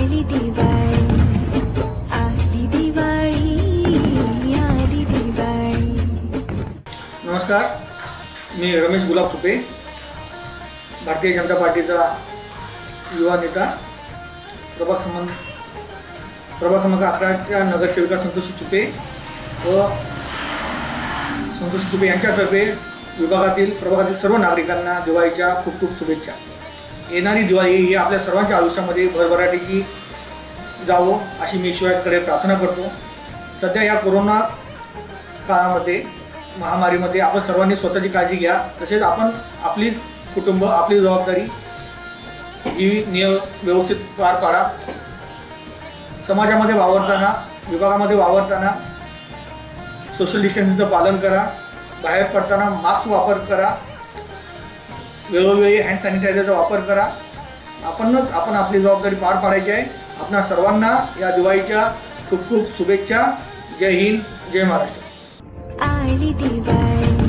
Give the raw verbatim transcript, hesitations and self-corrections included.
आली दिवाळी, आली दिवाळी, आली दिवाळी। नमस्कार, मी रमेश गुलाब तुपे, भारतीय जनता पार्टीचा युवा नेता, प्रभाग संबंध प्रभाग क्रमांक अकराच्या नगरसेविका संतोषी तुपे व संतोषी तुपे यांच्यातर्फे विभागातील प्रभागातील सर्व नागरिकांना दिवाळीच्या खूप खूप शुभेच्छा। येणारी दिवाळी ही आपल्या सर्वांच्या आयुष्यामध्ये भरभराटीची जावो अशी मी ईश्वराकडे प्रार्थना करतो। सध्या या कोरोना काळामध्ये महामारीमध्ये आपण सर्वांनी स्वतःची काळजी घ्या, तसेच आपण आपली कुटुंब आपली जबाबदारी ही नियम व्यवस्थित पार पाडा। समाजामध्ये वावरताना विभागामध्ये वावरताना सोशल डिस्टन्सिंगचं पालन करा, बाहेर पडताना मास्क वापर करा, वेळोवेळी हँड सॅनिटायझरचा वापर करा। आपणच आपण आपली जबाबदारी पार पाडायची आहे। आपणा सर्वांना या दिवाळीच्या खूप खूप शुभेच्छा। जय हिंद, जय महाराष्ट्र। आली दिवाळी।